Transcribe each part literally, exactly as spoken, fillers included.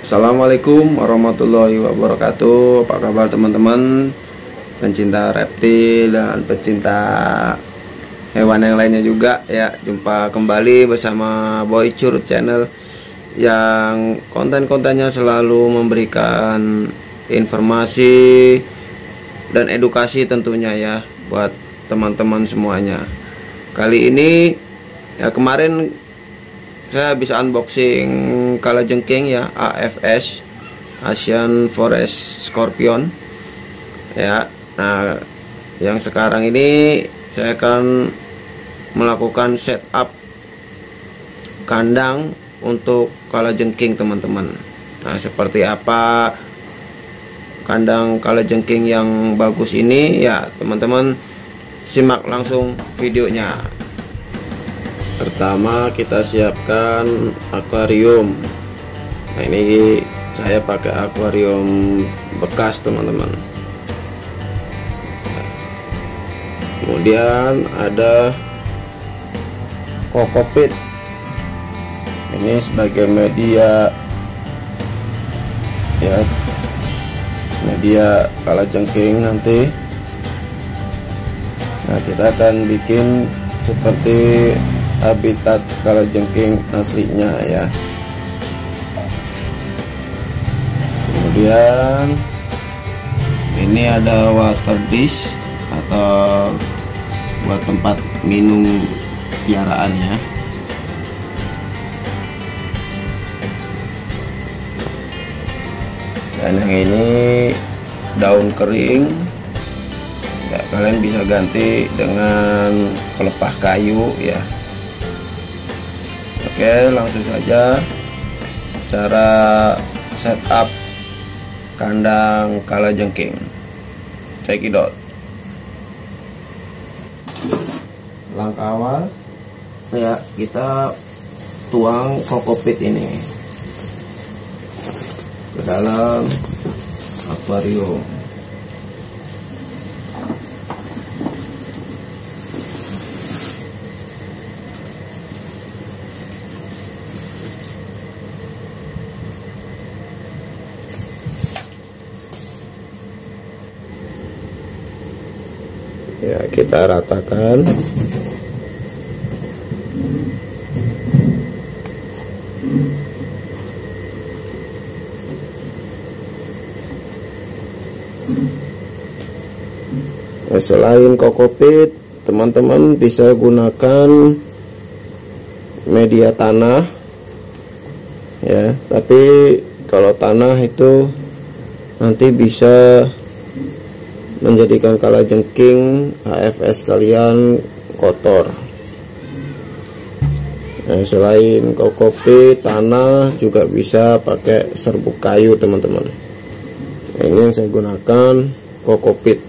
Assalamualaikum warahmatullahi wabarakatuh. Apa kabar teman-teman pencinta reptil dan pecinta hewan yang lainnya juga ya. Jumpa kembali bersama Boy Curut Channel yang konten-kontennya selalu memberikan informasi dan edukasi tentunya ya buat teman-teman semuanya. Kali ini ya, kemarin saya bisa unboxing kalajengking ya, A F S, Asian Forest Scorpion ya. Nah, yang sekarang ini saya akan melakukan setup kandang untuk kalajengking teman-teman. Nah, seperti apa kandang kalajengking yang bagus ini ya, teman-teman simak langsung videonya. Pertama kita siapkan akuarium. Nah, ini saya pakai akuarium bekas teman-teman. Kemudian ada kokopit. Ini sebagai media ya, media kalajengking nanti. Nah, kita akan bikin seperti habitat kalajengking aslinya ya. Kemudian ini ada water dish atau buat tempat minum piaraannya. Dan yang ini daun kering ya, kalian bisa ganti dengan pelepah kayu ya. Oke, langsung saja cara setup kandang kalajengking. Check it out. Langkah awal ya, kita tuang kokopit ini ke dalam akuarium. Ya, kita ratakan. Nah, selain kokopit, teman-teman bisa gunakan media tanah ya, tapi kalau tanah itu nanti bisa menjadikan kalajengking A F S kalian kotor. Nah, selain kokopit, tanah juga bisa pakai serbuk kayu teman-teman. Nah, ini yang saya gunakan kokopit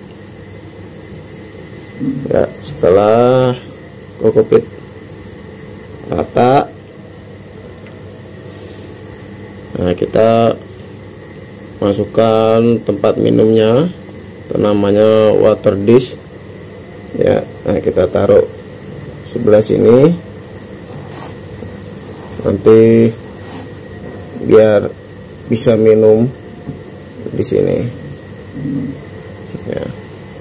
ya. Setelah kokopit rata, nah kita masukkan tempat minumnya, namanya water dish ya. Nah, kita taruh sebelah sini nanti biar bisa minum di sini ya.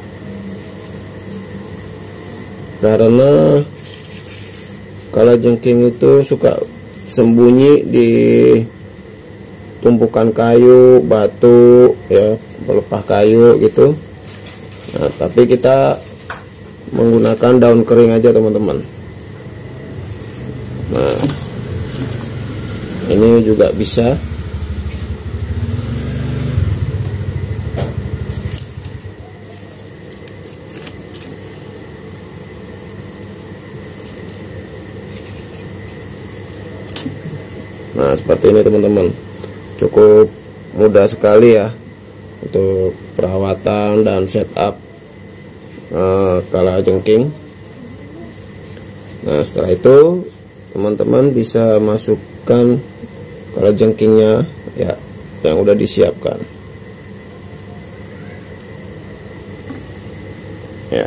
Karena kalajengking itu suka sembunyi di tumpukan kayu, batu ya, pelepah kayu gitu. Nah, tapi kita menggunakan daun kering aja teman-teman. Nah, ini juga bisa. Nah, seperti ini teman-teman. Cukup mudah sekali ya untuk perawatan dan setup uh, kalajengking. Nah, setelah itu teman-teman bisa masukkan kalajengkingnya ya, yang udah disiapkan ya.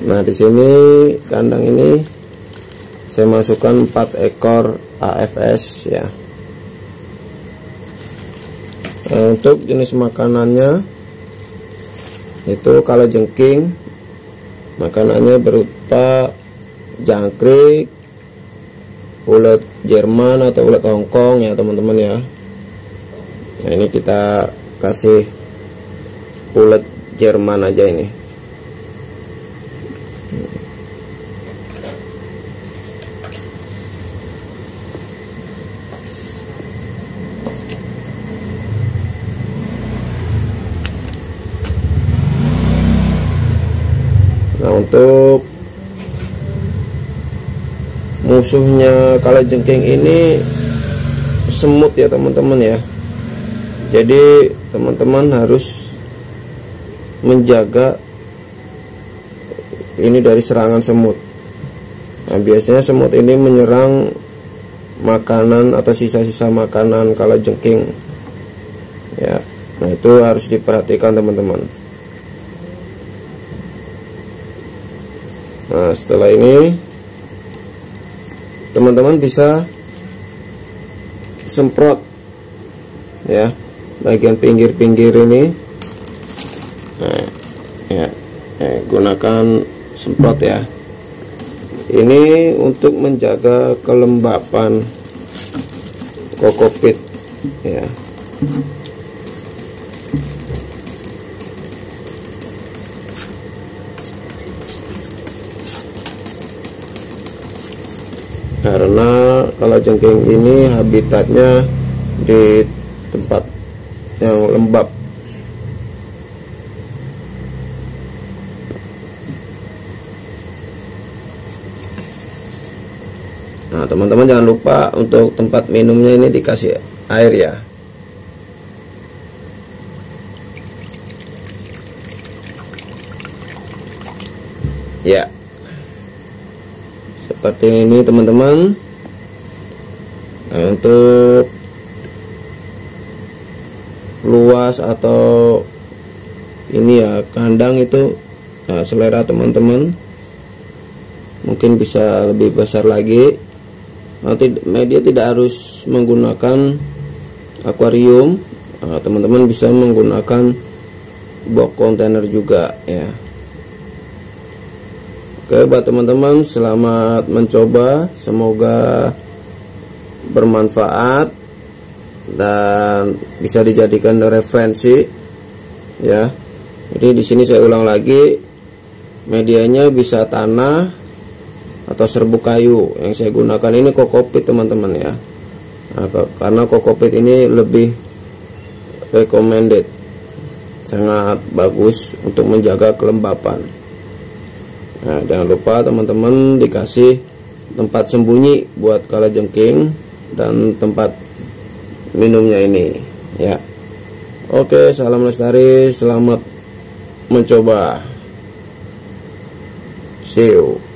Nah, di sini kandang ini saya masukkan empat ekor A F S ya. Nah, untuk jenis makanannya itu kalajengking, makanannya berupa jangkrik, ulet Jerman atau ulet Hongkong ya teman-teman ya. Nah, ini kita kasih ulet Jerman aja ini. Nah, untuk musuhnya kalajengking ini semut ya teman-teman ya. Jadi teman-teman harus menjaga ini dari serangan semut. Nah, biasanya semut ini menyerang makanan atau sisa-sisa makanan kalajengking ya. Nah, itu harus diperhatikan teman-teman. Nah, setelah ini teman-teman bisa semprot ya bagian pinggir-pinggir ini. Nah, ya, eh, gunakan semprot ya. Ini untuk menjaga kelembapan kokopit ya. Karena kalajengking ini habitatnya di tempat yang lembab. Nah, teman-teman jangan lupa untuk tempat minumnya ini dikasih air ya. Ya, seperti ini teman-teman. Nah, untuk luas atau ini ya kandang itu, nah, selera teman-teman mungkin bisa lebih besar lagi. Nanti media tidak harus menggunakan akuarium, teman-teman nah, bisa menggunakan box kontainer juga ya. Oke, buat teman-teman selamat mencoba, semoga bermanfaat dan bisa dijadikan referensi ya. Jadi di sini saya ulang lagi, medianya bisa tanah atau serbuk kayu. Yang saya gunakan ini kokopit teman-teman ya. Nah, karena kokopit ini lebih recommended, sangat bagus untuk menjaga kelembapan. Nah, jangan lupa teman-teman dikasih tempat sembunyi buat kalajengking dan tempat minumnya ini ya. Oke, salam lestari, selamat mencoba, see you.